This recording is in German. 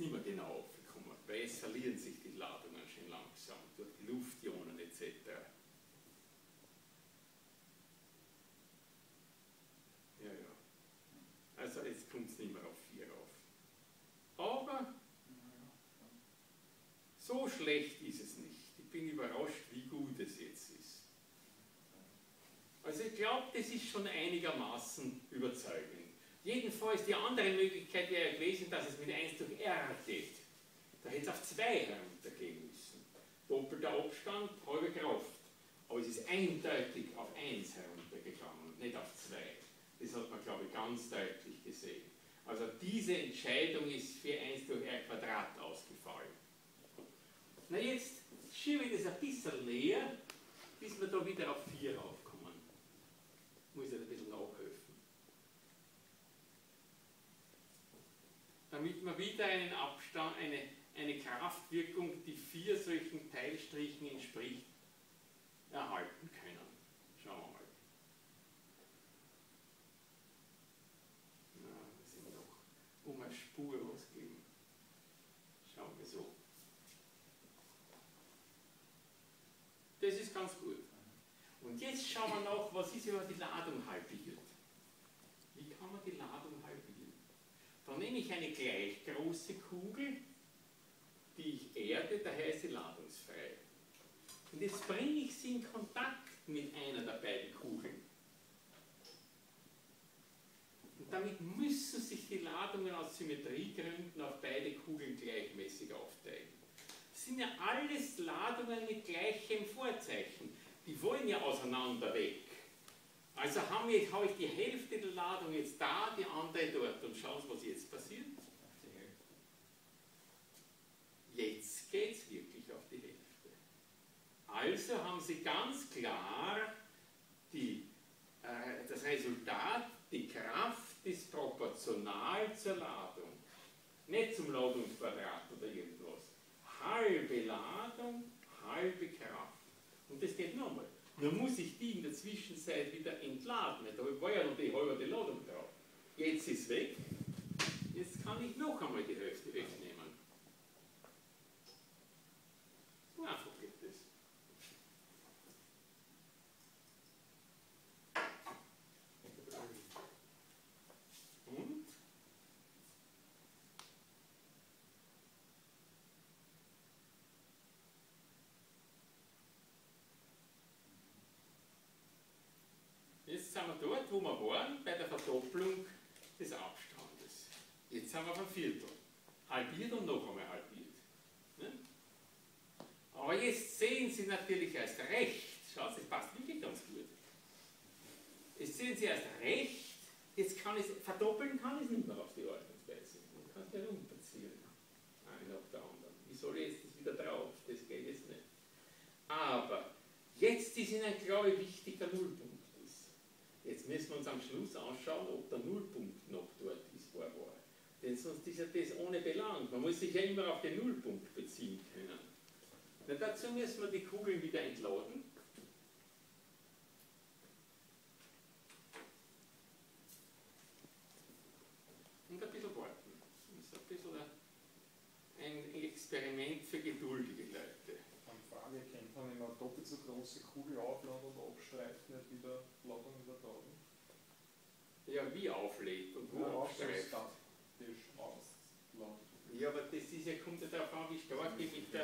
nicht mehr genau aufgekommen, weil es verlieren sich die Ladungen schön langsam durch die Luftionen etc. Ja, ja. Also jetzt kommt es nicht mehr auf 4 auf. Aber so schlecht ist es nicht. Ich bin überrascht, wie gut es jetzt ist. Also ich glaube, das ist schon einigermaßen überzeugend. Jedenfalls die andere Möglichkeit wäre gewesen, dass es mit 1 durch R geht. Da hätte es auf 2 heruntergehen müssen. Doppelter Abstand, halbe Kraft. Aber es ist eindeutig auf 1 heruntergegangen und nicht auf 2. Das hat man, glaube ich, ganz deutlich gesehen. Also diese Entscheidung ist für 1 durch R Quadrat ausgefallen. Na jetzt schiebe ich das ein bisschen näher, bis wir da wieder auf 4 raufkommen. Muss ich ein bisschen nachhelfen. Damit wir wieder einen Abstand, eine Kraftwirkung, die 4 solchen Teilstrichen entspricht, erhalten können. Schauen wir mal. Na, wir sind noch um eine Spur ausgeben. Schauen wir so. Das ist ganz gut. Und jetzt schauen wir nach, was ist, wenn man die Ladung halbiert. Wie kann man die Ladung halbieren? Dann nehme ich eine gleich große Kugel, die ich erde, daher ist sie ladungsfrei. Und jetzt bringe ich sie in Kontakt mit einer der beiden Kugeln. Und damit müssen sich die Ladungen aus Symmetriegründen auf beide Kugeln gleichmäßig aufteilen. Das sind ja alles Ladungen mit gleichem Vorzeichen. Die wollen ja auseinander weg. Also habe ich die Hälfte der Ladung jetzt da, die andere dort. Und schauen Sie, was jetzt passiert. Jetzt geht es wirklich auf die Hälfte. Also haben Sie ganz klar das Resultat, die Kraft ist proportional zur Ladung. Nicht zum Ladungsquadrat oder irgendwas. Halbe Ladung, halbe Kraft. Und das geht nochmal. Nur muss ich die in der Zwischenzeit wieder entladen. Da war ja noch die halbe Ladung drauf. Jetzt ist es weg. Jetzt kann ich noch einmal die Hälfte wegnehmen. So einfach geht das. Und? Jetzt sind wir dort, wo wir waren, bei der Verdopplung des Abstandes. Jetzt sind wir auf ein Viertel. Halbiert und noch einmal halbiert. Ne? Aber jetzt sehen Sie natürlich erst recht, schaut, das passt wirklich ganz gut. Jetzt sehen Sie erst recht, jetzt kann ich es, verdoppeln kann ich es nicht mehr auf die Ordnungsweise. Man kann es herunterziehen. Eine auf der anderen. Wie soll ich jetzt das wieder drauf? Das geht jetzt nicht. Aber jetzt ist Ihnen, glaube ich, wichtig der Nullpunkt ist. Jetzt müssen wir uns am Schluss anschauen, ob der Nullpunkt noch dort ist, wo er war. Denn sonst ist ja das ohne Belang. Man muss sich ja immer auf den Nullpunkt beziehen können. Na, dazu müssen wir die Kugeln wieder entladen. Und ein bisschen warten. Das ist ein bisschen ein Experiment für geduldige Leute. Eine Frage, kennt man, wenn man eine doppelt so große Kugel aufladen und abstreift, nicht wieder Ladung übertragen? Ja, wie auflädt und wo abstreift. Ja, aber Ja, aber das ist ja, kommt ja darauf an, wie stark ich mit